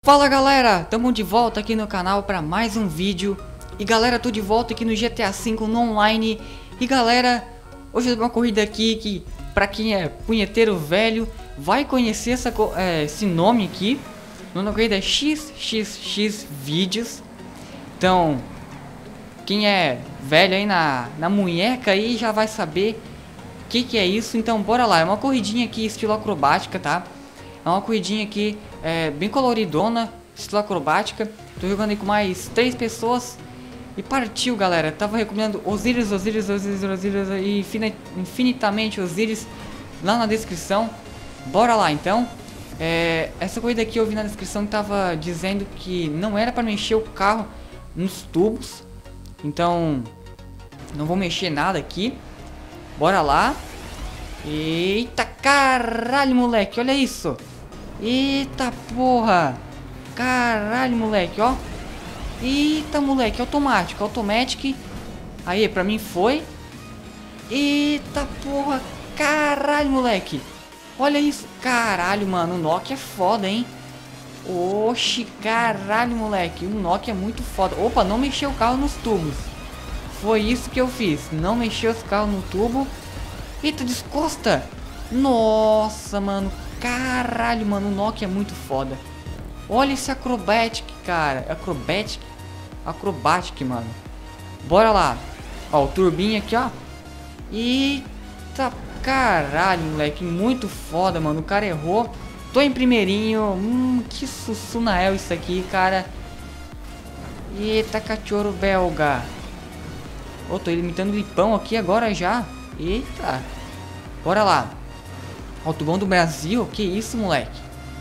Fala galera, tamo de volta aqui no canal para mais um vídeo. E galera, tô de volta aqui no GTA V no online. E galera, hoje é uma corrida aqui que pra quem é punheteiro velho vai conhecer esse nome aqui. O nome da corrida é XXX Vídeos. Então, quem é velho aí na munheca aí já vai saber o que é isso. Então bora lá, é uma corridinha aqui estilo acrobática, tá? É uma corridinha aqui bem coloridona, estilo acrobática. Tô jogando aí com mais 3 pessoas. E partiu, galera. Tava recomendando Osiris e infinitamente Osiris lá na descrição. Bora lá então. Essa corrida aqui eu vi na descrição que tava dizendo que não era para mexer o carro nos tubos. Então não vou mexer nada aqui. Bora lá. Eita caralho, moleque, olha isso. Eita porra. Caralho, moleque, ó. Eita, moleque, automático. Aí, pra mim foi. Eita porra. Caralho, moleque. Olha isso. Caralho, mano, o Nokia é foda, hein. Oxi, caralho, moleque. O Nokia é muito foda. Opa, não mexeu o carro nos tubos. Foi isso que eu fiz. Não mexeu os carros no tubo. Eita, descosta. Nossa, mano. Caralho, mano, o Nokia é muito foda. Olha esse acrobatic, cara. Acrobatic, mano. Bora lá. Ó, o turbinho aqui, ó. Eita, caralho, moleque. Muito foda, mano. O cara errou. Tô em primeirinho. Que sussunael isso aqui, cara. Eita, cachorro belga. Ô, tô imitando o Lipão aqui agora já. Eita. Bora lá. Ó, o tubão do Brasil. Que isso, moleque.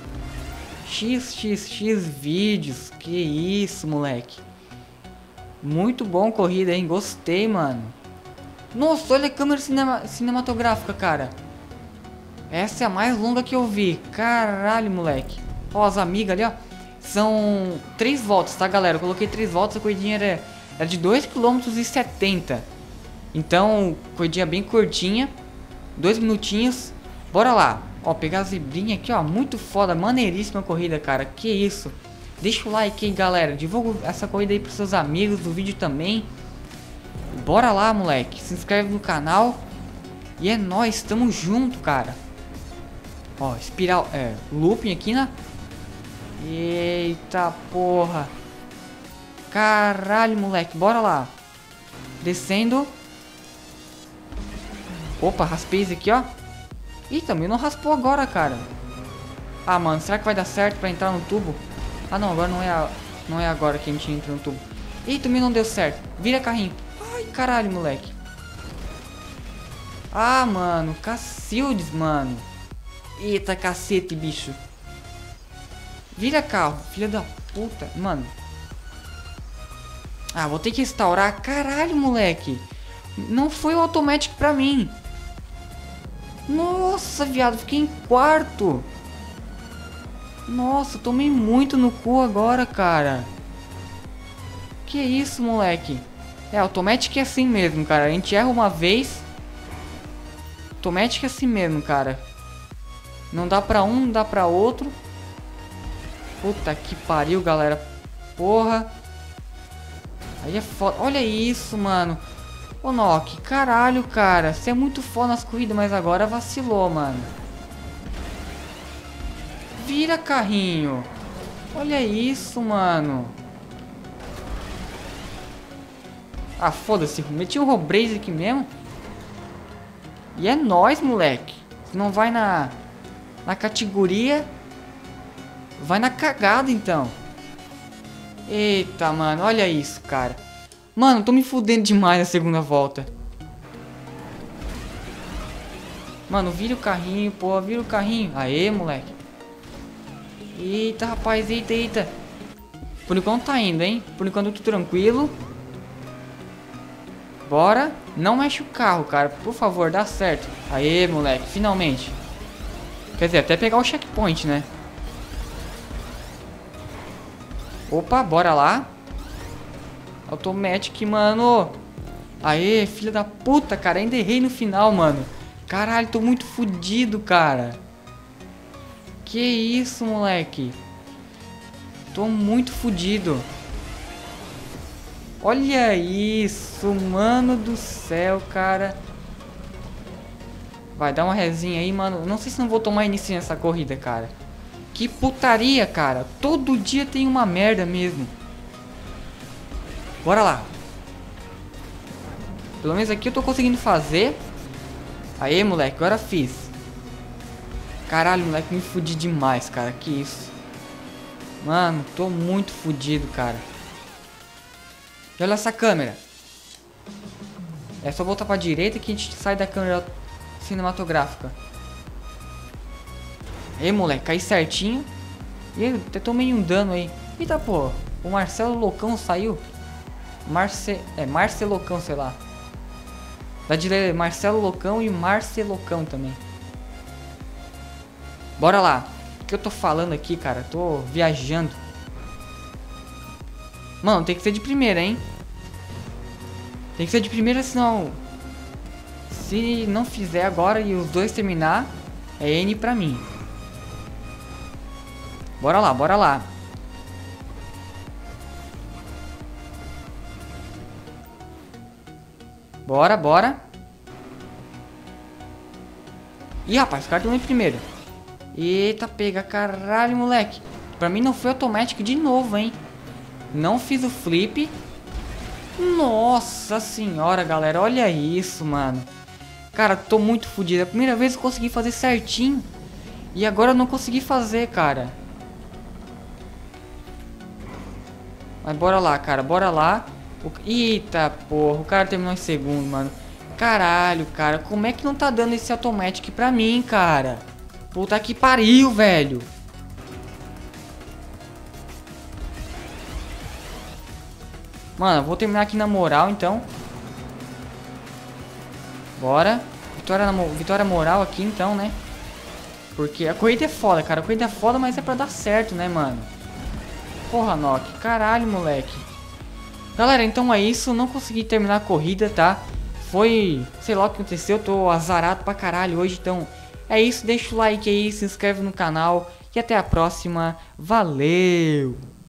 XXX Vídeos. Que isso, moleque. Muito bom corrida, hein. Gostei, mano. Nossa, olha a câmera cinematográfica, cara. Essa é a mais longa que eu vi. Caralho, moleque. Ó, as amigas ali, ó. São 3 voltas, tá, galera? Eu coloquei 3 voltas. A corridinha era de 2,70 km. Então, corridinha bem curtinha. 2 minutinhos. Bora lá. Ó, pegar a zebrinha aqui, ó. Muito foda. Maneiríssima corrida, cara. Que isso. Deixa o like aí, galera. Divulga essa corrida aí pros seus amigos do vídeo também. Bora lá, moleque. Se inscreve no canal. E é nóis. Tamo junto, cara. Ó, espiral. Looping aqui, né? Eita porra. Caralho, moleque. Bora lá. Descendo. Opa, raspei isso aqui, ó. Ih, também não raspou agora, cara. Ah, mano, será que vai dar certo pra entrar no tubo? Ah, não, agora não é agora que a gente entra no tubo. Ih, também não deu certo. Vira carrinho. Ai, caralho, moleque. Ah, mano, Cacildes, mano. Eita, cacete, bicho. Vira carro, filha da puta. Mano. Ah, vou ter que restaurar. Caralho, moleque. Não foi o automático pra mim. Nossa, viado, fiquei em quarto. Nossa, tomei muito no cu agora, cara. Que isso, moleque. Automatic é assim mesmo, cara. A gente erra uma vez. Automatic é assim mesmo, cara. Não dá pra um, não dá pra outro. Puta que pariu, galera. Porra. Aí é foda. Olha isso, mano. Ô, Nokia, caralho, cara. Você é muito foda nas corridas, mas agora vacilou, mano. Vira carrinho. Olha isso, mano. Ah, foda-se. Meti um robraze aqui mesmo. E é nóis, moleque. Se não vai na categoria, vai na cagada, então. Eita, mano. Olha isso, cara. Mano, tô me fudendo demais na segunda volta. Mano, vira o carrinho, pô. Vira o carrinho. Aê, moleque. Eita, rapaz. Eita. Por enquanto tá indo, hein. Por enquanto eu tô tranquilo. Bora. Não mexe o carro, cara. Por favor, dá certo. Aê, moleque. Finalmente. Quer dizer, até pegar o checkpoint, né. Opa, bora lá. Automatic, mano. Aê, filha da puta, cara. Ainda errei no final, mano. Caralho, tô muito fudido, cara. Que isso, moleque. Tô muito fodido. Olha isso, mano do céu, cara. Vai, dar uma resinha aí, mano. Não sei se não vou tomar início nessa corrida, cara. Que putaria, cara. Todo dia tem uma merda mesmo. Bora lá. Pelo menos aqui eu tô conseguindo fazer. Aê, moleque, agora fiz. Caralho, moleque, me fudi demais, cara. Que isso. Mano, tô muito fudido, cara. E olha essa câmera. É só voltar pra direita que a gente sai da câmera cinematográfica. Aê, moleque, caí certinho. E eu até tomei um dano aí. Eita, pô. O Marcelo Loucão saiu. Marcelocão, sei lá. Dá de ler Marcelo Loucão e Marcelocão também. Bora lá. O que eu tô falando aqui, cara? Tô viajando. Mano, tem que ser de primeira, hein? Tem que ser de primeira, senão... Se não fizer agora e os dois terminar, é N pra mim. Bora lá, bora lá. Bora, bora. Ih, rapaz, os caras estão em primeiro. Eita, pega, caralho, moleque. Pra mim não foi automático de novo, hein. Não fiz o flip. Nossa senhora, galera. Olha isso, mano. Cara, tô muito fodido. É a primeira vez que eu consegui fazer certinho. E agora eu não consegui fazer, cara. Mas bora lá, cara. Bora lá. Eita, porra. O cara terminou em segundo, mano. Caralho, cara. Como é que não tá dando esse automatic pra mim, cara? Puta que pariu, velho. Mano, eu vou terminar aqui na moral, então. Bora. Vitória moral aqui, então, né? Porque a corrida é foda, cara. A corrida é foda, mas é pra dar certo, né, mano? Porra, Nock. Caralho, moleque. Galera, então é isso. Não consegui terminar a corrida, tá? Foi... Sei lá o que aconteceu. Eu tô azarado pra caralho hoje, então... É isso. Deixa o like aí, se inscreve no canal. E até a próxima. Valeu!